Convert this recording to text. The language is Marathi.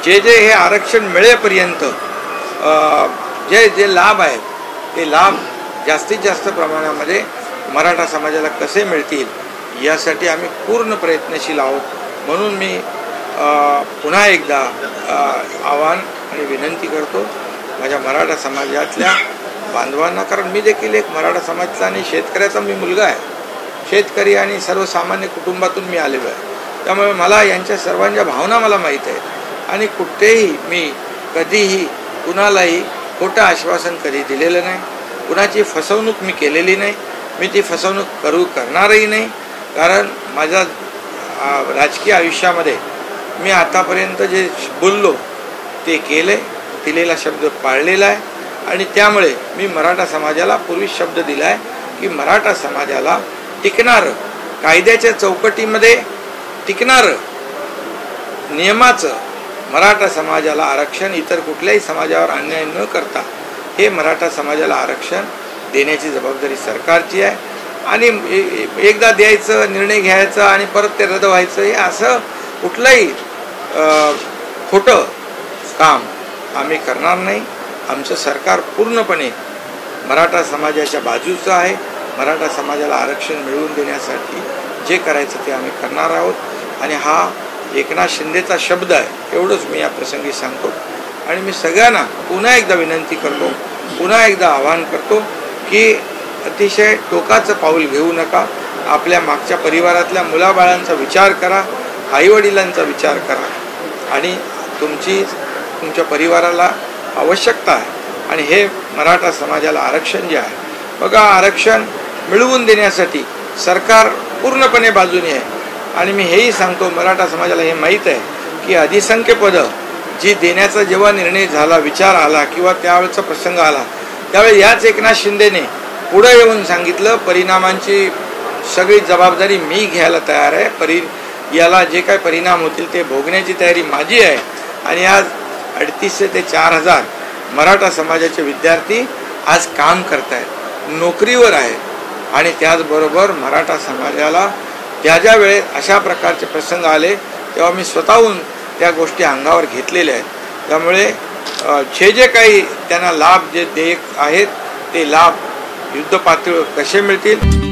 जे हे आरक्षण मिळेपर्यंत जे जे लाभ आहेत ते लाभ जास्तीत जास्त प्रमाणामध्ये मराठा समाजाला कसे मिळतील यासाठी आम्ही पूर्ण प्रयत्नशील आहोत। म्हणून मी पुन्हा एकदा आवाहन आणि विनंती करतो माझ्या मराठा समाजातल्या बांधवांना, कारण मी देखील एक मराठा समाजाचा आणि शेतकऱ्याचा मी मुलगा आहे, शेतकरी आणि सर्वसामान्य कुटुंबातून मी आलेलो आहे, त्यामुळे मला यांच्या सर्वांच्या भावना मला माहीत आहेत आणि कुठेही मी कधीही कुणालाही खोटं आश्वासन कधी दिलेलं नाही, कुणाची फसवणूक मी केलेली नाही, मी ती फसवणूक करणारही नाही। कारण माझ्या राजकीय आयुष्यामध्ये मी आतापर्यंत जे बोललो ते केले, दिलेला शब्द पाळलेला आहे आणि त्यामुळे मी मराठा समाजाला पूर्वी शब्द दिला आहे की मराठा समाजाला टिकणारं, कायद्याच्या चौकटीमध्ये टिकणारं, नियमाचं मराठा समाजाला आरक्षण इतर कुठल्याही समाजावर अन्याय न करता हे मराठा समाजाला आरक्षण देण्याची जबाबदारी सरकारची आहे। आणि एकदा द्यायचं, निर्णय घ्यायचा आणि परत ते रद्द व्हायचं, हे असं कुठलंही खोटं काम आम्ही करणार नाही। आमचं सरकार पूर्णपणे मराठा समाजाच्या बाजूचं आहे। मराठा समाजाला आरक्षण मिळवून देण्यासाठी जे करायचं ते आम्ही करणार आहोत आणि हा एकनाथ शिंदेचा शब्द आहे एवढंच मी या प्रसंगी सांगतो। आणि मी सगळ्यांना पुन्हा एकदा विनंती करतो, पुन्हा एकदा आवाहन करतो की अतिशय टोकाचं पाऊल घेऊ नका, आपल्या मागच्या परिवारातल्या मुलाबाळांचा विचार करा, आईवडिलांचा विचार करा आणि तुमच्या परिवाराला आवश्यकता आहे आणि हे मराठा समाजाला आरक्षण जे आहे बघा, आरक्षण मिळवून देण्यासाठी सरकार पूर्णपणे बाजूने आहे। आणि मी हेही सांगतो मराठा समाजाला हे माहीत आहे की अधिसंख्य पदं जी देण्याचा जेव्हा निर्णय झाला, विचार आला किंवा त्यावेळेचा प्रसंग आला, त्यावेळी याच एकनाथ शिंदेने पुढे येऊन सांगितलं परिणामांची सगळी जबाबदारी मी घ्यायला तयार आहे, याला जे काय परिणाम होतील ते भोगण्याची तयारी माझी आहे। आणि आज 3800 ते 4000 मराठा समाजाचे विद्यार्थी आज काम करत आहेत, नोकरीवर आहेत आणि त्याचबरोबर मराठा समाजाला ज्या वेळेस अशा प्रकारचे प्रसंग आले तेव्हा मी स्वतःहून त्या गोष्टी अंगावर घेतलेल्या आहेत। त्यामुळे जे काही त्यांना लाभ जे देत आहेत ते लाभ युद्ध पातळीवर कसे मिळतील